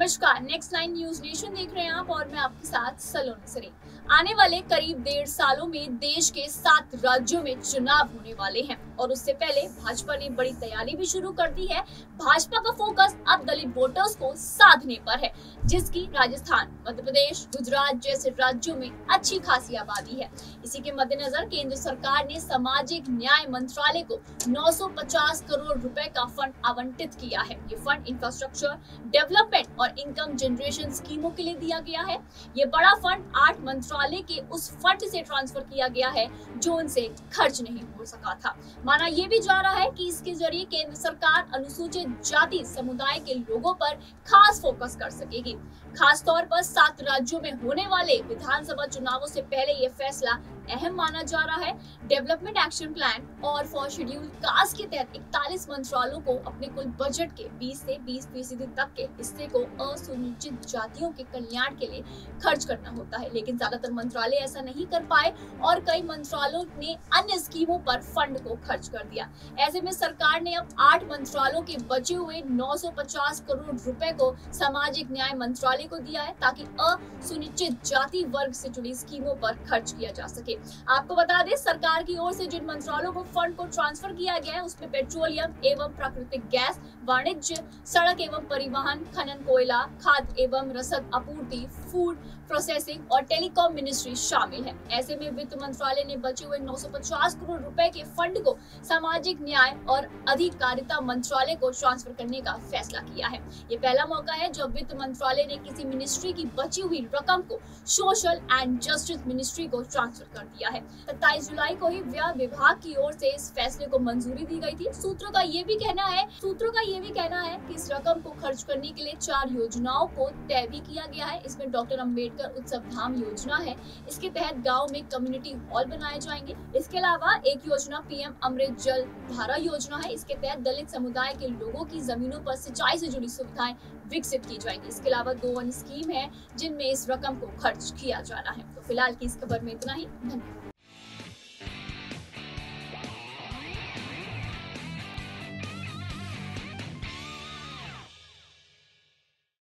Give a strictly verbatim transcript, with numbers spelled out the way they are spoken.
नमस्कार, next nine news nation देख रहे हैं आप और मैं आपके साथ सलोनी सरी। आने वाले करीब डेढ़ सालों में देश के सात राज्यों में चुनाव होने वाले हैं और उससे पहले भाजपा ने बड़ी तैयारी भी शुरू कर दी है। भाजपा का फोकस अब दलित वोटर्स को साधने पर है, जिसकी राजस्थान, मध्य प्रदेश, गुजरात जैसे राज्यों में अच्छी खासी आबादी है। इसी के मद्देनजर केंद्र सरकार ने सामाजिक न्याय मंत्रालय को नौ सौ पचास करोड़ रुपए का फंड आवंटित किया है। ये फंड इंफ्रास्ट्रक्चर डेवलपमेंट और इनकम जनरेशन स्कीमों के लिए दिया गया है। ये बड़ा फंड आठ मंत्रालय के उस फंड से ट्रांसफर किया गया है जो उनसे खर्च नहीं हो सका था। माना यह भी जा रहा है कि इसके जरिए केंद्र सरकार अनुसूचित जाति समुदाय के लोगों पर खास फोकस कर सकेगी। खास तौर पर सात राज्यों में होने वाले विधानसभा चुनावों से पहले यह फैसला अहम माना जा रहा है। डेवलपमेंट एक्शन प्लान और फॉर शेड्यूल कास्ट के तहत इकतालीस मंत्रालयों को अपने कुल बजट के बीस से बीस फीसदी तक के हिस्से को असुनिश्चित जातियों के कल्याण के लिए खर्च करना होता है, लेकिन ज्यादातर मंत्रालय ऐसा नहीं कर पाए और कई मंत्रालयों ने अन्य स्कीमों पर फंड को खर्च कर दिया। ऐसे में सरकार ने अब आठ मंत्रालयों के बचे हुए नौ सौ पचास करोड़ रुपए को सामाजिक न्याय मंत्रालय को दिया है ताकि असुनिश्चित जाति वर्ग से जुड़ी स्कीमों पर खर्च किया जा सके। आपको बता दें, सरकार की ओर से जिन मंत्रालयों को फंड को ट्रांसफर किया गया है उसमें पेट्रोलियम एवं प्राकृतिक गैस, वाणिज्य, सड़क एवं परिवहन, खनन, कोयला, खाद्य एवं रसद आपूर्ति, फूड प्रोसेसिंग और टेलीकॉम मिनिस्ट्री शामिल है। ऐसे में वित्त मंत्रालय ने बचे हुए नौ सौ पचास करोड़ रुपए के फंड को सामाजिक न्याय और अधिकारिता मंत्रालय को ट्रांसफर करने का फैसला किया है। ये पहला मौका है जब वित्त मंत्रालय ने किसी मिनिस्ट्री की बची हुई रकम को सोशल एंड जस्टिस मिनिस्ट्री को ट्रांसफर कर दिया है। सत्ताईस जुलाई को ही व्यय विभाग की ओर से इस फैसले को मंजूरी दी गई थी। सूत्रों का ये भी कहना है सूत्रों का ये भी कहना है कि इस रकम को खर्च करने के लिए चार योजनाओं को तय भी किया गया है। इसमें डॉक्टर अंबेडकर उत्सव धाम योजना है। इसके तहत गांव में कम्युनिटी हॉल बनाए जाएंगे। इसके अलावा एक योजना पीएम अमृत जल धारा योजना है। इसके तहत दलित समुदाय के लोगों की जमीनों पर सिंचाई से जुड़ी सुविधाएं विकसित की जाएंगी। इसके अलावा दो अन्य स्कीम है जिनमें इस रकम को खर्च किया जाना है। तो फिलहाल की इस खबर में इतना ही। धन्यवाद।